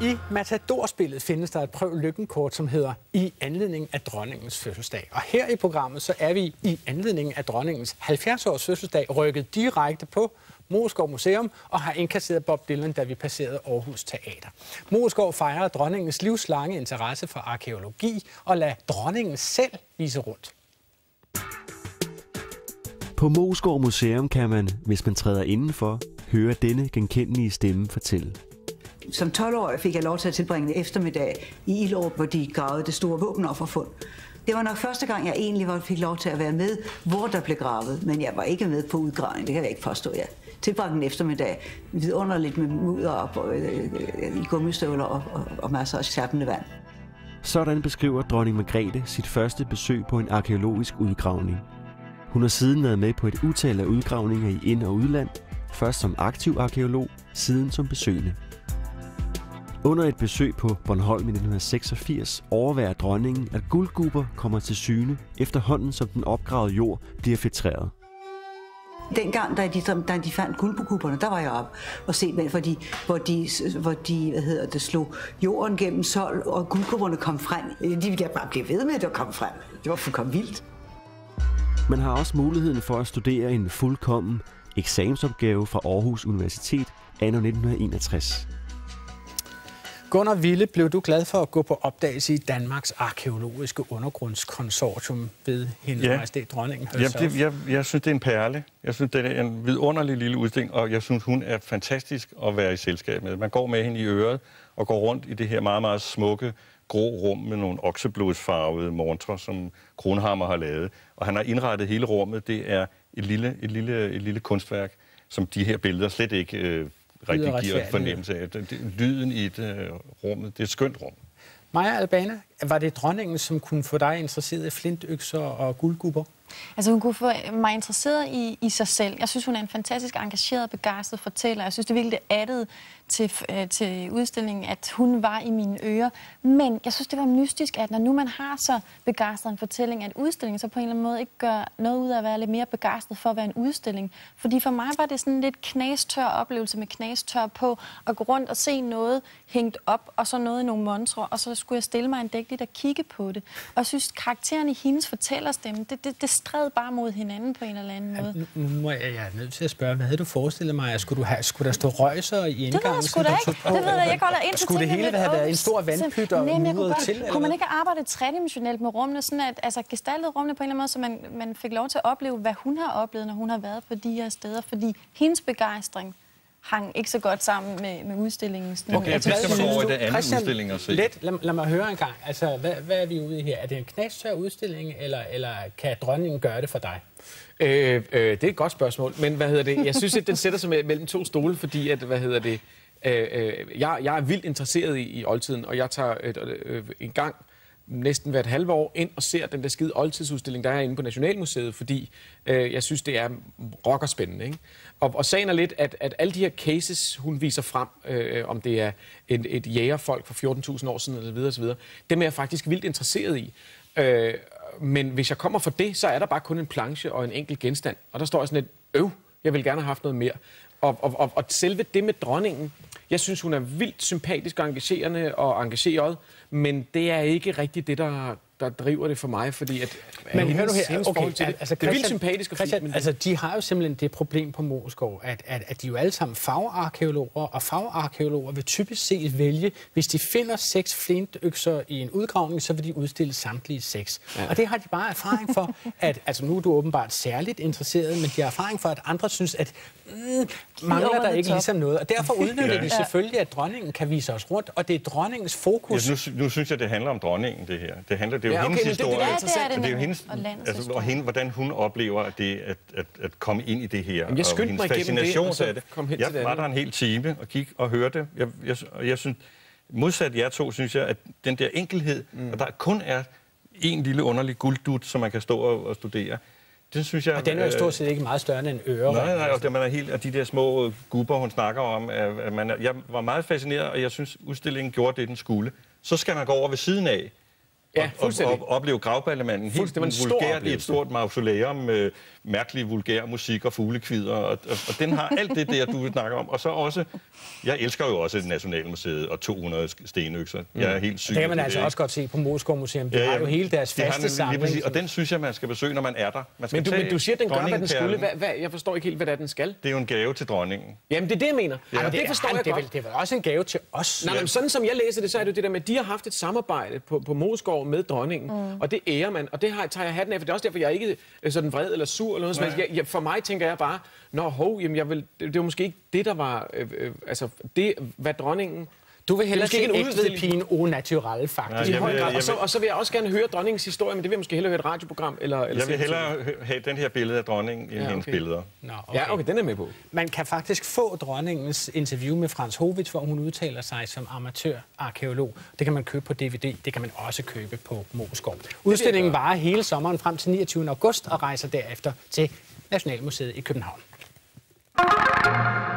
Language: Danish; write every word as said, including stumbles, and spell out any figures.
I Matador-spillet findes der et prøv lykken-kort, som hedder I anledning af dronningens fødselsdag. Og her i programmet så er vi i anledning af dronningens halvfjerds års fødselsdag rykket direkte på Moesgaard Museum og har indkasseret Bob Dylan, da vi passerede Aarhus Teater. Moesgaard fejrer dronningens livslange interesse for arkæologi og lader dronningen selv vise rundt. På Moesgaard Museum kan man, hvis man træder indenfor, høre denne genkendelige stemme fortælle. Som tolv-årig fik jeg lov til at tilbringe en eftermiddag i Ilderup, hvor de gravede det store våbenofferfund. Det var nok første gang, jeg egentlig fik lov til at være med, hvor der blev gravet, men jeg var ikke med på udgravning, det kan jeg ikke påstå. Jeg tilbragte en eftermiddag vidunderligt med mudder og øh, i gummistøvler og, og, og masser af sjappende vand. Sådan beskriver dronning Margrethe sit første besøg på en arkæologisk udgravning. Hun har siden været med på et utal af udgravninger i ind- og udland, først som aktiv arkæolog, siden som besøgende. Under et besøg på Bornholm i nitten seksogfirs overværer dronningen, at guldgubber kommer til syne, efterhånden som den opgravede jord bliver filtreret. Dengang, da de, da de fandt guldgubberne, der var jeg oppe og set med, fordi, hvor de, hvor de hvad hedder det, slog jorden gennem sol, og guldgubberne kom frem. De ville bare blive ved med, at det kom frem. Det var fuldkommen vildt. Man har også muligheden for at studere en fuldkommen eksamensopgave fra Aarhus Universitet anno nitten enogtres. Gunnar Wille, blev du glad for at gå på opdagelse i Danmarks arkæologiske undergrundskonsortium ved Hendes ja. Majestæt Dronningen? Ja, det, jeg, jeg synes, det er en perle. Jeg synes, det er en vidunderlig lille udstilling, og jeg synes, hun er fantastisk at være i selskab med. Man går med hende i øret og går rundt i det her meget, meget smukke grå rum med nogle okseblodsfarvede montrer, som Kronhammer har lavet. Og han har indrettet hele rummet. Det er et lille, et lille, et lille kunstværk, som de her billeder slet ikke øh, rigtig giver en fornemmelse af. Det, det, lyden i et, øh, rummet, det er et skønt rum. Maja Albana, var det dronningen, som kunne få dig interesseret i flintøkser og guldgubber? Altså hun kunne få mig interesseret i, i sig selv. Jeg synes, hun er en fantastisk engageret, begejstret fortæller. Jeg synes, det virkelig det addede til, øh, til udstillingen, at hun var i mine ører. Men jeg synes, det var mystisk, at når nu man har så begejstret en fortælling af en udstilling, så på en eller anden måde ikke gør noget ud af at være lidt mere begejstret for at være en udstilling. Fordi for mig var det sådan en lidt knastør oplevelse med knastør på, at gå rundt og se noget hængt op, og så noget i nogle monstre, og så skulle jeg stille mig en dækligt og kigge på det. Og jeg synes, karakteren i hendes fortællerstemme, det, det, det stræd bare mod hinanden på en eller anden måde. Ja, nu må jeg, jeg er nødt til at spørge, hvad havde du forestillet mig? Skulle, du have, skulle der stå røjser i indgangen? Det ved jeg sgu da ikke. Det ved jeg, jeg holder ind til Skulle det hele have været en stor vandpyt og mudret til? Kunne man ikke arbejde tredimensionelt med rummene, sådan at altså, gestaltet rummene på en eller anden måde, så man, man fik lov til at opleve, hvad hun har oplevet, når hun har været på de her steder? Fordi hendes begejstring hang ikke så godt sammen med, med udstillingen. Okay, det skal man gå over i det andet udstilling og se. Let, lad, lad mig høre en gang. Altså, hvad, hvad er vi ude i her? Er det en knastør udstilling, eller, eller kan dronningen gøre det for dig? Øh, øh, det er et godt spørgsmål, men hvad hedder det? Jeg synes, at den sætter sig mellem to stole, fordi at, hvad hedder det? Øh, øh, jeg, jeg er vildt interesseret i, i oldtiden, og jeg tager øh, øh, en gang næsten hvert halve år ind og ser den der skide oldtidsudstilling, der er inde på Nationalmuseet, fordi øh, jeg synes, det er rockerspændende, ikke? Og, og sagen er lidt, at, at alle de her cases, hun viser frem, øh, om det er et, et jægerfolk for fjorten tusind år siden, eller videre, og så videre, dem er jeg faktisk vildt interesseret i. Øh, men hvis jeg kommer for det, så er der bare kun en planche og en enkelt genstand. Og der står jeg sådan lidt, øv, jeg vil gerne have haft noget mere. Og, og, og, og selve det med dronningen, jeg synes, hun er vildt sympatisk og engagerende og engageret, men det er ikke rigtigt det, der, der driver det for mig, fordi at... Men hør nu her, okay, til det, altså, det er vildt sympatisk og Christian, fint, men altså, de har jo simpelthen det problem på Moesgaard, at, at, at de jo alle sammen fagarkæologer, og fagarkæologer vil typisk set vælge, hvis de finder seks flintøkser i en udgravning, så vil de udstille samtlige seks. Ja. Og det har de bare erfaring for, at, altså nu er du åbenbart særligt interesseret, men de har erfaring for, at andre synes, at mm, mangler der ikke ligesom noget. Og derfor udnytter de selvfølgelig, at dronningen kan vise os rundt, og det er dronningens fokus. Ja, nu, nu synes jeg, det handler om dronningen, det her. Det handler, det er jo ja, okay, hendes historie. Det, det, er det, det er jo hendes, og, altså, og hende, hvordan hun oplever det, at, at, at komme ind i det her. Jamen, jeg skyndte mig igennem det, og så kom hen til det. Jeg var der en hel time og gik og hørte. Jeg, jeg, og jeg synes, modsat jer to, synes jeg, at den der enkelhed, mm. og der kun er en lille underlig gulddut, som man kan stå og, og studere, det synes jeg... Og den er jo stort set ikke meget større end en øre. Nej, nej, og det, man er helt, og de der små gubber, hun snakker om, at man er, jeg var meget fascineret, og jeg synes, udstillingen gjorde det, den skulle. Så skal man gå over ved siden af, Ja, og, og, og opleve gravballemanden helt vulgært i et stort mausoleum med mærkelig vulgær musik og fuglekvider, og, og, og den har alt det der, du snakker om. Og så også, jeg elsker jo også Nationalmuseet og to hundrede stenøkser. Jeg er helt syg. Det kan man det altså det, også godt se på Moesgaard Museum. De ja, ja, har jo hele deres de faste samling. Og den synes jeg, man skal besøge, når man er der. Man skal men, du, men du siger, at den gør, hvad den skulle. Hvad, hvad, jeg forstår ikke helt, hvad det er, den skal. Det er jo en gave til dronningen. Jamen, det er det, jeg mener. Ja. Ja, det, det forstår han, jeg det er godt. Vel, det er vel også en gave til os. Nej, men sådan som jeg læser det, så er det jo det der med, at de har haft et samarbejde på, på Moesgaard med dronningen, mm. og det ærer man, og det har, tager jeg hatten af, for det er også derfor, jeg er ikke sådan vred eller sur eller noget som helst. Jeg, jeg, for mig tænker jeg bare, nå, hov, jamen, jeg vil, det, det var måske ikke det, der var, øh, øh, altså, det, hvad dronningen... Du vil hellere se ægtepigen au naturelle, faktisk. Nej, jeg vil, jeg vil, og, så, og så vil jeg også gerne høre dronningens historie, men det vil jeg måske hellere høre et radioprogram. Eller, eller jeg vil hellere have den her billede af dronningen end ja, okay. hendes billeder. Nå, okay. Ja, okay, den er med på. Man kan faktisk få dronningens interview med Frans Howitz, hvor hun udtaler sig som amatør-arkeolog. Det kan man købe på D V D, det kan man også købe på Moesgaard. Udstillingen varer hele sommeren frem til niogtyvende august og rejser derefter til Nationalmuseet i København.